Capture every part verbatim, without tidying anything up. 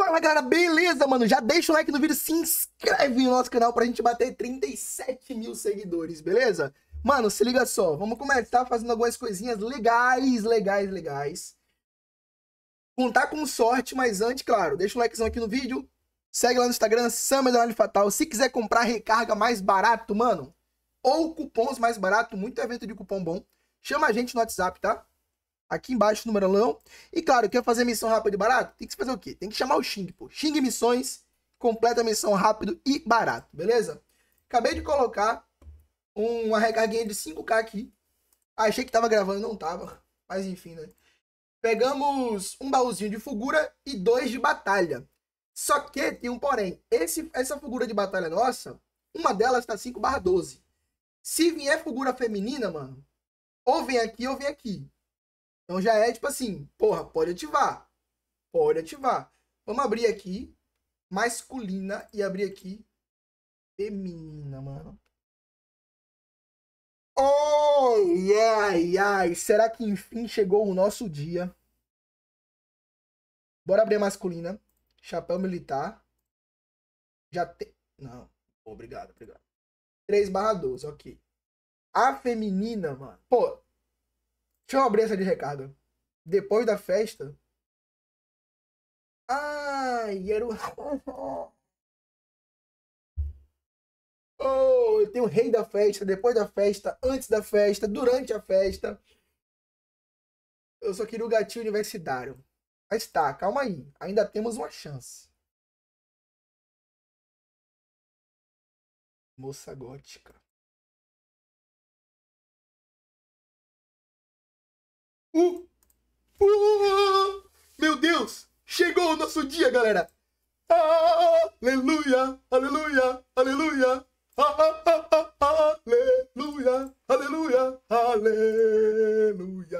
Fala, galera, beleza, mano? Já deixa o like no vídeo, se inscreve no nosso canal pra gente bater trinta e sete mil seguidores, beleza? Mano, se liga só, vamos começar fazendo algumas coisinhas legais, legais, legais. Contar com sorte, mas antes, claro, deixa o likezão aqui no vídeo, segue lá no Instagram, Summer Fatal. Se quiser comprar recarga mais barato, mano, ou cupons mais barato, muito evento de cupom bom, chama a gente no WhatsApp, tá? Aqui embaixo o numerolão. E claro, quer fazer missão rápida e barato? Tem que fazer o quê? Tem que chamar o Xing, pô. Xing Missões, completa a missão rápido e barato, beleza? Acabei de colocar uma recarguinha de cinco K aqui. Achei que tava gravando, não tava. Mas enfim, né? Pegamos um baúzinho de Fulgura e dois de batalha. Só que tem um porém. Esse, essa Fulgura de batalha nossa, uma delas tá cinco barra doze. Se vier Fulgura feminina, mano, ou vem aqui ou vem aqui. Então já é tipo assim, porra, pode ativar. Pode ativar. Vamos abrir aqui, masculina, e abrir aqui, feminina, mano. Oh, ai, ai. Será que enfim chegou o nosso dia? Bora abrir a masculina. Chapéu militar. Já tem... Não. Obrigado, obrigado. três barra doze, ok. A feminina, mano. Pô, deixa eu abrir essa de recarga. Depois da festa. Ai, era o... Oh, eu tenho o rei da festa, depois da festa, antes da festa, durante a festa. Eu só queria o gatinho universitário. Mas tá, calma aí. Ainda temos uma chance. Moça gótica. Uh! Uh! Meu Deus! Chegou o nosso dia, galera! Aleluia! Aleluia! Aleluia! Aleluia! Aleluia! Aleluia!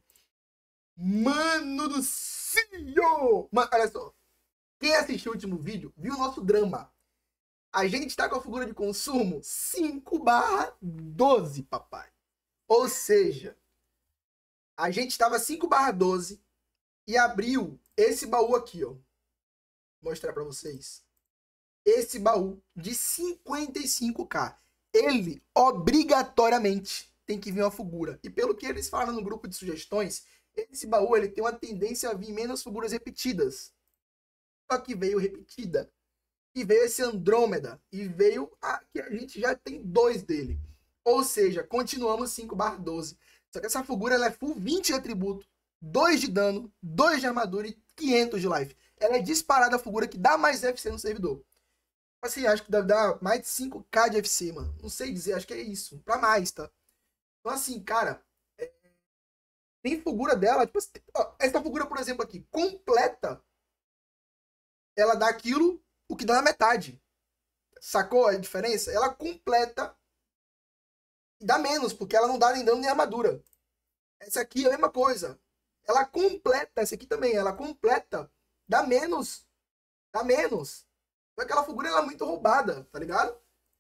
Mano do céu! Mas olha só. Quem assistiu o último vídeo viu o nosso drama. A gente tá com a figura de consumo cinco barra doze, papai. Ou seja, a gente tava cinco barra doze e abriu esse baú aqui, ó. Vou mostrar pra vocês. Esse baú de cinquenta e cinco K. Ele, obrigatoriamente, tem que vir uma figura. E pelo que eles falam no grupo de sugestões, esse baú ele tem uma tendência a vir menos figuras repetidas. Só que veio repetida. E veio esse Andrômeda. E veio a que a gente já tem dois dele. Ou seja, continuamos cinco barra doze. Só que essa figura ela é full vinte de atributo, dois de dano, dois de armadura e quinhentos de life. Ela é disparada a figura que dá mais F C no servidor. Assim, acho que deve dar mais de cinco K de F C, mano. Não sei dizer, acho que é isso. Pra mais, tá? Então assim, cara... É... Tem figura dela, tipo... Ó, essa figura, por exemplo, aqui, completa. Ela dá aquilo, o que dá na metade. Sacou a diferença? Ela completa e dá menos, porque ela não dá nem dano nem armadura. Essa aqui é a mesma coisa. Ela completa, essa aqui também, ela completa, dá menos. Dá menos. Aquela figura ela é muito roubada, tá ligado?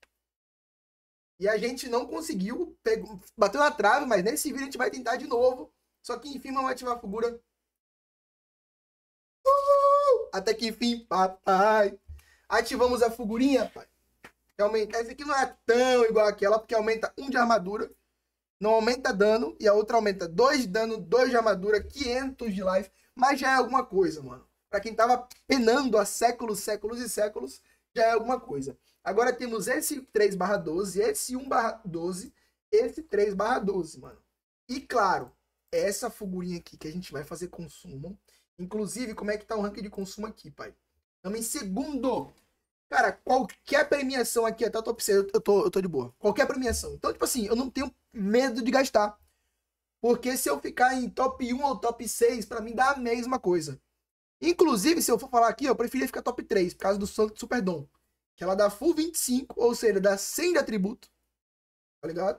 E a gente não conseguiu, pegou, bateu na trave, mas nesse vídeo a gente vai tentar de novo. Só que enfim vamos ativar a figura. Uh! Até que enfim, papai. Ativamos a figurinha, pai. Aumenta. Essa aqui não é tão igual àquela, porque aumenta um de armadura. Não aumenta dano. E a outra aumenta dois de dano, dois de armadura, quinhentos de life. Mas já é alguma coisa, mano. Pra quem tava penando há séculos, séculos e séculos, já é alguma coisa. Agora temos esse três barra doze, esse um barra doze, esse três barra doze, mano. E claro, essa figurinha aqui que a gente vai fazer consumo. Inclusive, como é que tá o ranking de consumo aqui, pai? Estamos em segundo. Cara, qualquer premiação aqui, até o top seis, eu tô, eu tô de boa. Qualquer premiação. Então, tipo assim, eu não tenho medo de gastar. Porque se eu ficar em top um ou top seis, pra mim dá a mesma coisa. Inclusive, se eu for falar aqui, eu preferia ficar top três, por causa do Santo Superdom. Que ela dá full vinte e cinco, ou seja, dá cem de atributo. Tá ligado?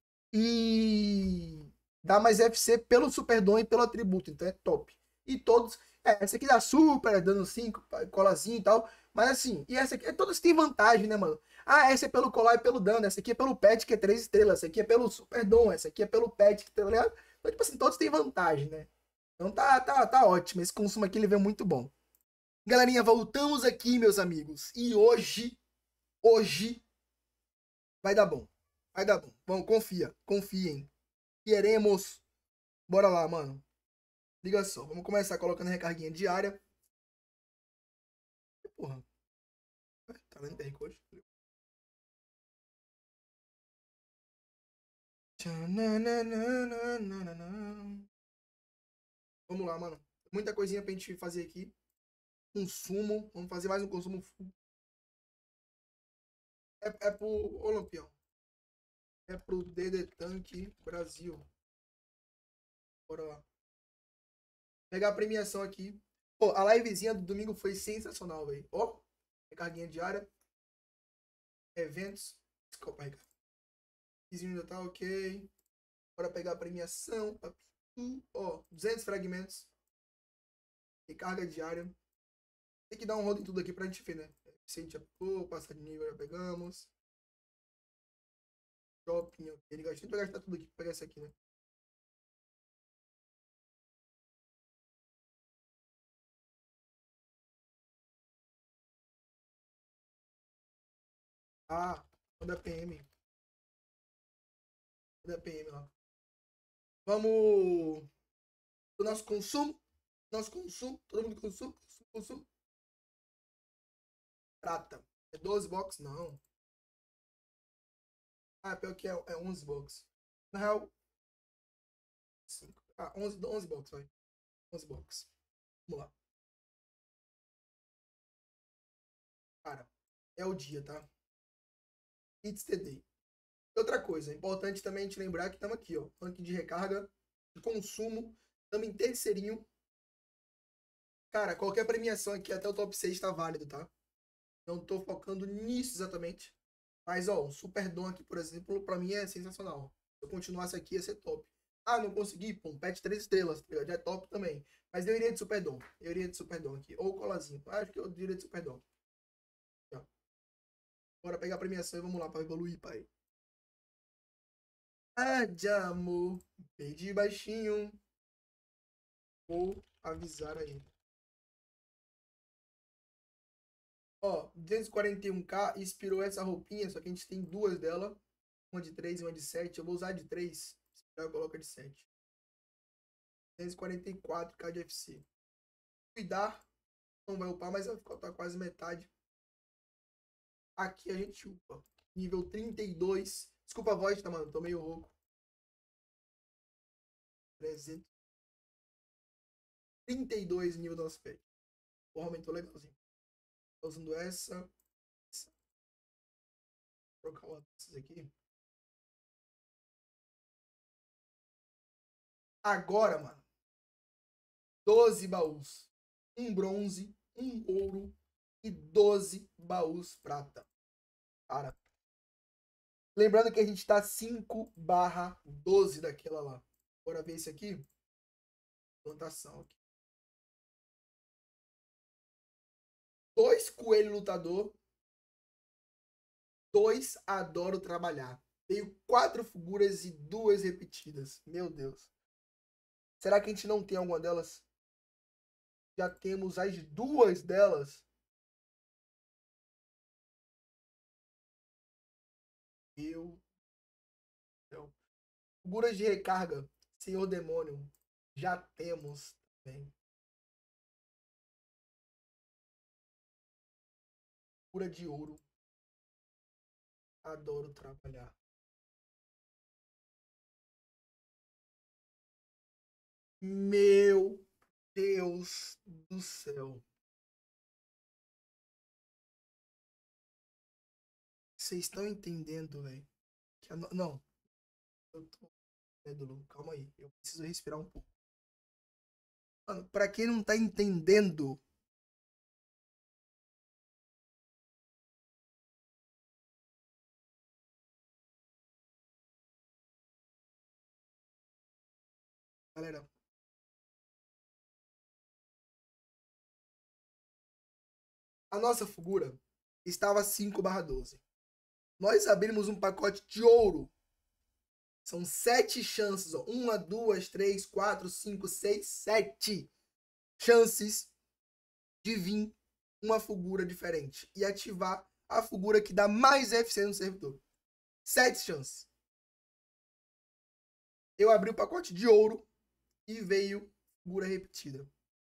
E dá mais F C pelo Superdom e pelo atributo. Então é top. E todos... É, essa aqui dá super, dando cinco, colazinho e tal. Mas assim, e essa aqui... Todas têm vantagem, né, mano? Ah, essa é pelo colar e pelo dano. Essa aqui é pelo pet, que é três estrelas. Essa aqui é pelo Superdom. Essa aqui é pelo pet, que tá ligado? Então, tipo assim, todos têm vantagem, né? Então tá, tá, tá ótimo. Esse consumo aqui ele veio muito bom. Galerinha, voltamos aqui, meus amigos. E hoje, hoje, vai dar bom. Vai dar bom. Vamos, confia. Confiem. Queremos. Bora lá, mano. Liga só. Vamos começar colocando recarguinha diária. Porra. Tá lendo Q R Code? Vamos lá, mano. Muita coisinha pra gente fazer aqui. Consumo. Vamos fazer mais um consumo full. É, é pro Olampião. É pro D D Tank Brasil. Bora lá. Pegar a premiação aqui. Pô, a livezinha do domingo foi sensacional, velho. Ó, recarguinha diária. Eventos. Desculpa, Ricardo. Vizinho ainda tá ok. Bora pegar a premiação. Ó, duzentos fragmentos. Recarga diária. Tem que dar um rodo em tudo aqui pra gente ver, né? Eficiente já pegou, passar de nível já pegamos. Shopping, ok. Ele gastou pra gastar tudo aqui pra pegar esse aqui, né? Ah, manda P M. Manda P M lá. Vamos pro nosso consumo. Nosso consumo. Todo mundo consome. Consumo, consumo. Prata. É doze box? Não. Ah, pior que é, é onze box. Na real. cinco. Ah, onze, onze box, vai. onze box. Vamos lá. Cara, é o dia, tá? It's the day. Outra coisa, é importante também a gente lembrar que estamos aqui, ó. Tanque de recarga, de consumo. Estamos em terceirinho. Cara, qualquer premiação aqui até o top seis está válido, tá? Não tô focando nisso exatamente. Mas, ó, o Super Dom aqui, por exemplo, pra mim é sensacional. Se eu continuasse aqui, ia ser top. Ah, não consegui? Pô, um pet três estrelas, tá ligado? Já é top também. Mas eu iria de Super Dom. Eu iria de Super Dom aqui. Ou colazinho. Acho que eu iria de Super Dom. Ó. Bora pegar a premiação e vamos lá pra evoluir, pai. Ah, de amor. Perdi baixinho. Vou avisar aí. Ó, duzentos e quarenta e um K inspirou essa roupinha, só que a gente tem duas dela. Uma de três e uma de sete. Eu vou usar de três. Eu coloco a de sete. duzentos e quarenta e quatro K de F C. Cuidar. Não vai upar, mas vai faltar quase metade. Aqui a gente upa. Nível trinta e dois. Desculpa a voz, tá, mano? Tô meio rouco. trezentos. trinta e dois nível do nosso pet. Porra, aumentou legalzinho. Tô usando essa. essa. Vou trocar uma dessas aqui. Agora, mano. doze baús. Um bronze, um ouro e doze baús prata. Cara. Lembrando que a gente tá cinco barra doze daquela lá. Bora ver esse aqui. Plantação aqui. Dois coelho lutador. Dois adoro trabalhar. Veio quatro figuras e duas repetidas. Meu Deus. Será que a gente não tem alguma delas? Já temos as duas delas. Eu. Então, figuras de recarga. Senhor Demônio. Já temos também. Figura de ouro. Adoro trabalhar. Meu Deus do céu. Vocês estão entendendo, velho? No... Não. Eu tô... Calma aí. Eu preciso respirar um pouco. Mano, pra quem não tá entendendo... Galera... A nossa figura estava cinco barra doze. Nós abrimos um pacote de ouro. São sete chances. Ó. Uma, duas, três, quatro, cinco, seis, sete chances de vir uma Fulgura diferente e ativar a Fulgura que dá mais F C no servidor. Sete chances. Eu abri o pacote de ouro e veio Fulgura repetida.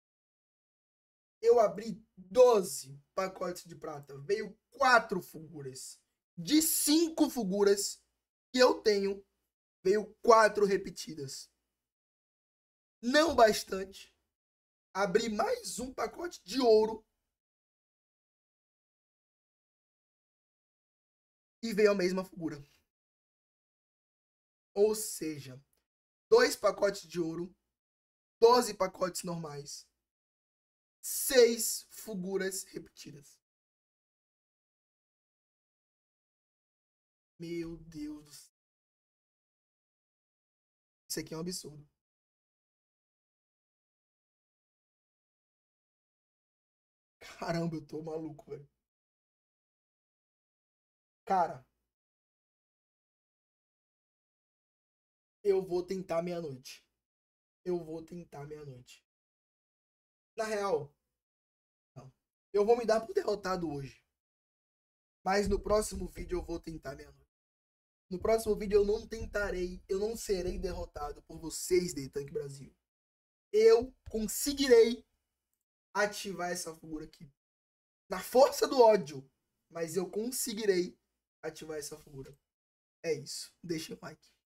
Eu abri doze pacotes de prata. Veio quatro Fulguras. De cinco Fulguras que eu tenho, veio quatro repetidas. Não bastante. Abri mais um pacote de ouro. E veio a mesma Fulgura. Ou seja, dois pacotes de ouro, doze pacotes normais, seis Fulguras repetidas. Meu Deus do céu. Isso aqui é um absurdo. Caramba, eu tô maluco, velho. Cara, eu vou tentar meia-noite. Eu vou tentar meia-noite. Na real, não. Eu vou me dar por derrotado hoje. Mas no próximo vídeo eu vou tentar meia-noite. No próximo vídeo eu não tentarei, eu não serei derrotado por vocês, The Tank Brasil. Eu conseguirei ativar essa Fulgura aqui. Na força do ódio. Mas eu conseguirei ativar essa Fulgura. É isso. Deixa o like.